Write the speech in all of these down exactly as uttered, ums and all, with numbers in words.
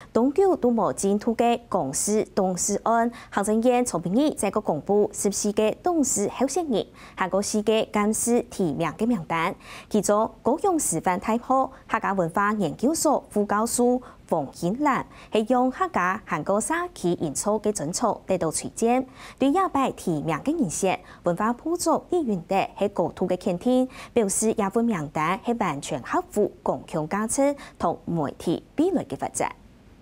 东九都无进土嘅公司董事案，行政院从明日再个公布十四个董事候选人，下个四个监事提名嘅名单，其中高雄师范大学客家文化研究所副教授冯顯蘭係用客家韓國社區演操嘅準則嚟到推薦，對廿八提名嘅人選，文化部長李雲德係高度嘅肯定，表示廿份名單係完全合乎公共價值同媒體比率嘅法則。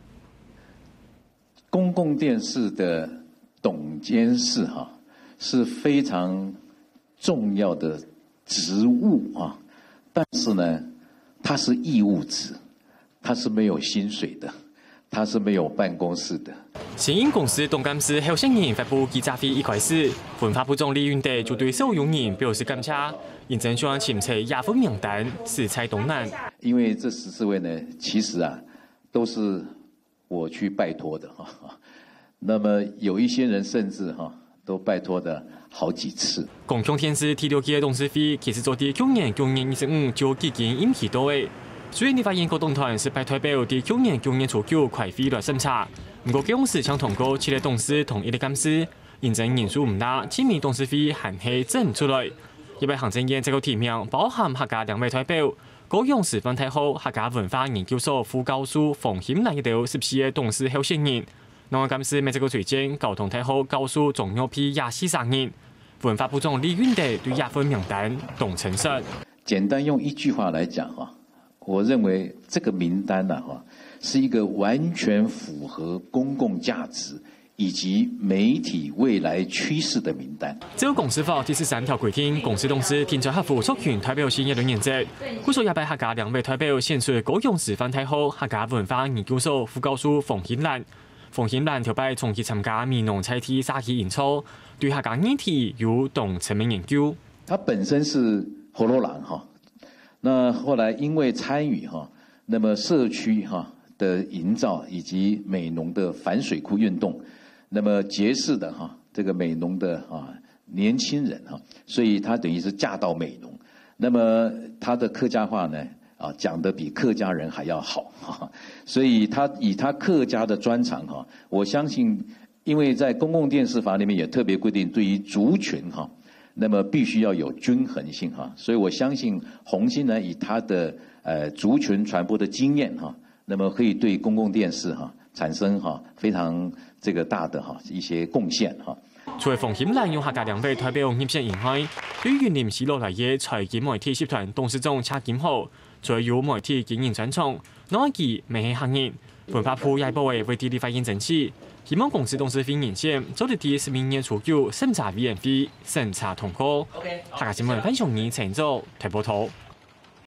公共電視的董監事哈是非常重要的職務啊，但是呢，它是義務職。他是沒有薪水的，他是沒有辦公室的。 新英公司董監事候選人發布記者會一開始，文化部長李雲德就對所有人表示感謝，認真想簽出廿份名單，實在動難。 因為這十四位呢，其實啊，都是我去拜託的哈。那麼有一些人甚至哈，都拜託的好幾次。 公共電視第六屆董事會其實做啲去年九月二十五就已經延期到位。雖然立法院各黨團是派代表喺去年九月初九開會來審查，不過公司將通過七個董事同一個監事，認證人數唔大，前面董事會還係整唔出來。因為行政院這個提名包含客家兩位代表，高雄師範大學客家文化研究所副教授馮顯蘭嘅十四個董事候選人，兩個監事咪這個推薦交通大學教授鍾耀批廿四三人，文化部長李雲德對廿份名單動誠實。 簡單用一句話來講哈。我認為這個名單呢，哈，是一個完全符合公共價值以及媒體未來趨勢的名單。 這個公司法第十三條規定，公司董事天在合乎授權代表性一輪原則。故所廿八客家兩位代表選出高雄師範大學客家文化研究所副教授馮顯蘭。馮顯蘭條擺長期參加美濃菜地社區演操，對客家議題有懂層面研究。 他本身是河洛人哈。那後來因為參與哈，那麼社區哈的營造以及美濃的反水庫運動，那麼結識的哈這個美濃的啊年輕人哈，所以他等於是嫁到美濃，那麼他的客家話呢啊講得比客家人還要好哈，所以他以他客家的專長哈，我相信，因為在公共電視法裡面也特別規定，對於族群哈。那麼必須要有均衡性哈，所以我相信鴻興呢以他的呃族群傳播的經驗哈，那麼可以對公共電視哈產生哈非常這個大的哈一些貢獻哈。 除了馮顯蘭用客家兩位代表入選以外，對於雲林西落來嘅財經媒體集團董事長車金豪，除了有媒體經營專長，內記未係行業，文化部也部為為地立法院爭取。希望公司董事會人選早啲第十明年初九審查委員會審查通過。客家新聞分享二陳組台報道。